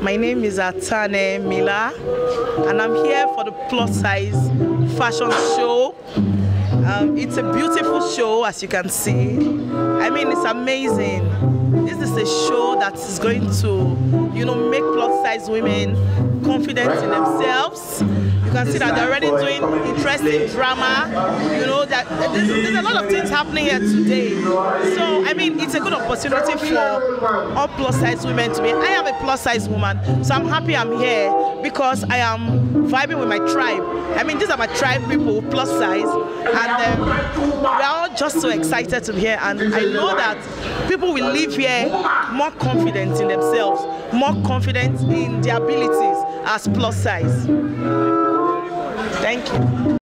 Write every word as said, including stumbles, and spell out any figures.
My name is Atane Mila, and I'm here for the plus size fashion show. Um, it's a beautiful show, as you can see. I mean, it's amazing. This is a show that is going to, you know, make plus size women confident in themselves. You can see that they're already doing interesting drama. You know, that there's, there's a lot of things happening here today. So, I mean, it's a good opportunity for all plus size women to be. I am a plus size woman, so I'm happy I'm here because I am vibing with my tribe. I mean, these are my tribe people, plus size, and um, we're all just so excited to be here. And I know that people will leave here more confident in themselves, more confident in their abilities as plus size. Thank you.